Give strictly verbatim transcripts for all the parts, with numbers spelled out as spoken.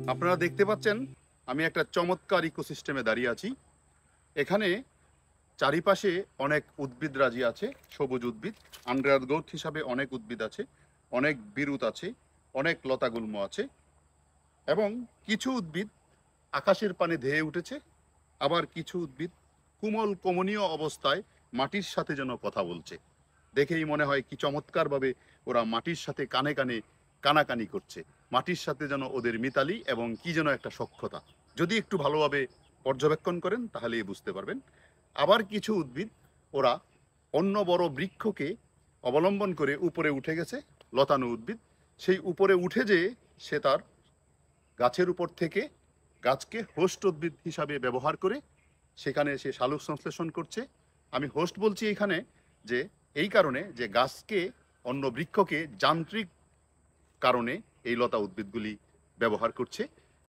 আপনারা দেখতে পাচ্ছেন আমি একটা চমৎকার ইকোসিস্টেমে দাঁড়িয়ে আছি। এখানে চারিপাশে অনেক উদ্ভিদ রাজি আছে, সবুজ উদ্ভিদ। আন্ডারগ্রোথ হিসাবে অনেক উদ্ভিদ আছে, অনেক বিরুৎ আছে, অনেক লতাগুল্ম আছে এবং কিছু উদ্ভিদ আকাশের পানে ধেয়ে উঠেছে, আবার কিছু উদ্ভিদ কোমল কমনীয় অবস্থায় মাটির সাথে যেন কথা বলছে। দেখেই মনে হয় কি চমৎকারভাবে ওরা মাটির সাথে কানে কানে কানাকানি করছে। মাটির সাথে যেন ওদের মিতালি এবং কি যেন একটা সখ্যতা। যদি একটু ভালোভাবে পর্যবেক্ষণ করেন তাহলেই বুঝতে পারবেন। আবার কিছু উদ্ভিদ ওরা অন্য বড় বৃক্ষকে অবলম্বন করে উপরে উঠে গেছে, লতানো উদ্ভিদ। সেই উপরে উঠে যেয়ে সে তার গাছের উপর থেকে গাছকে হোস্ট উদ্ভিদ হিসাবে ব্যবহার করে সেখানে সে শালক সংশ্লেষণ করছে। আমি হোস্ট বলছি এখানে যে এই কারণে যে গাছকে অন্য বৃক্ষকে যান্ত্রিক কারণে এই লতা উদ্ভিদগুলি ব্যবহার করছে,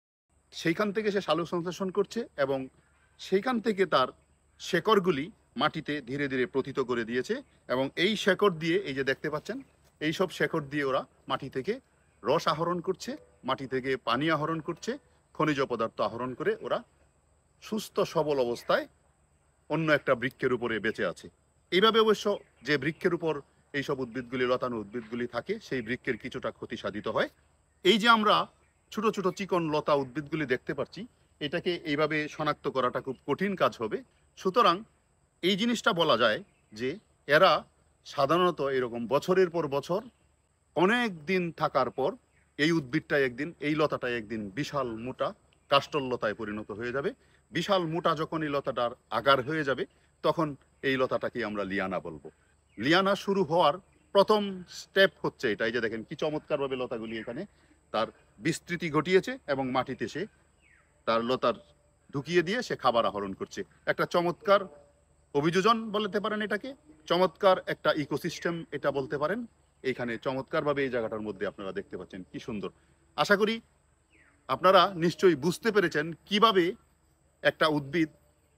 সেইখান থেকে সে শালক সংশ্লেষণ করছে এবং সেইখান থেকে তার শেকড়গুলি মাটিতে ধীরে ধীরে প্রথিত করে দিয়েছে এবং এই শেকড় দিয়ে, এই যে দেখতে পাচ্ছেন, এই সব শেকড় দিয়ে ওরা মাটি থেকে রস আহরণ করছে, মাটি থেকে পানি আহরণ করছে, খনিজ পদার্থ আহরণ করে ওরা সুস্থ সবল অবস্থায় অন্য একটা বৃক্ষের উপরে বেঁচে আছে। এইভাবে অবশ্য যে বৃক্ষের উপর এইসব উদ্ভিদগুলি, লতানো উদ্ভিদগুলি থাকে, সেই বৃক্ষের কিছুটা ক্ষতি সাধিত হয়। এই যে আমরা ছোট ছোট চিকন লতা উদ্ভিদগুলি দেখতে পাচ্ছি, এটাকে এইভাবে শনাক্ত করাটা খুব কঠিন কাজ হবে। সুতরাং এই জিনিসটা বলা যায় যে এরা সাধারণত এরকম বছরের পর বছর অনেক দিন থাকার পর এই উদ্ভিদটা একদিন, এই লতাটা একদিন বিশাল মোটা কাস্টল লতায় পরিণত হয়ে যাবে। বিশাল মোটা যখন এই লতাটার আগার হয়ে যাবে, তখন এই লতাটাকে আমরা লিয়ানা বলবো। লিয়ানা শুরু হওয়ার প্রথম স্টেপ হচ্ছে এটা। এই যে দেখেন কি চমৎকারভাবে লতাগুলি এখানে তার বিস্তৃতি ঘটিয়েছে এবং মাটিতে সে তার লতার ঢুকিয়ে দিয়ে সে খাবার আহরণ করছে। একটা চমৎকার অভিযোজন বলতে পারেন এটাকে, চমৎকার একটা ইকোসিস্টেম এটা বলতে পারেন। এইখানে চমৎকারভাবে এই জায়গাটার মধ্যে আপনারা দেখতে পাচ্ছেন কি সুন্দর। আশা করি আপনারা নিশ্চয়ই বুঝতে পেরেছেন কিভাবে একটা উদ্ভিদ,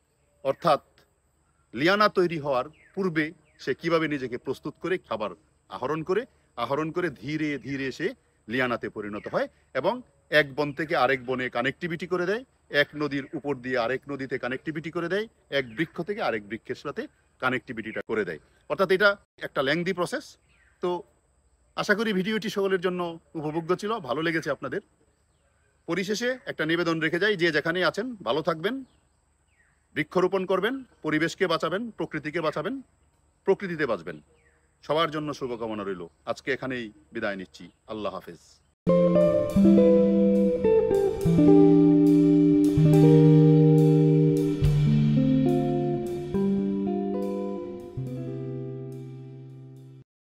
অর্থাৎ লিয়ানা তৈরি হওয়ার পূর্বে সে কিভাবে নিজেকে প্রস্তুত করে খাবার আহরণ করে আহরণ করে ধীরে ধীরে সে লিয়ানাতে পরিণত হয় এবং এক বন থেকে আরেক বনে কানেক্টিভিটি করে দেয়, এক নদীর উপর দিয়ে আরেক নদীতে কানেক্টিভিটি করে দেয়, এক বৃক্ষ থেকে আরেক বৃক্ষের সাথে কানেক্টিভিটিটা করে দেয়। অর্থাৎ এটা একটা লেংদি প্রসেস। তো আশা করি ভিডিওটি সকলের জন্য উপভোগ্য ছিল, ভালো লেগেছে আপনাদের। পরিশেষে একটা নিবেদন রেখে যাই, যে যেখানেই আছেন ভালো থাকবেন, বৃক্ষরোপণ করবেন, পরিবেশকে বাঁচাবেন, প্রকৃতিকে বাঁচাবেন, প্রকৃতিতে বাঁচবেন। সবার জন্য শুভকামনা রইল। আজকে এখানেই বিদায় নিচ্ছি। আল্লাহ হাফেজ।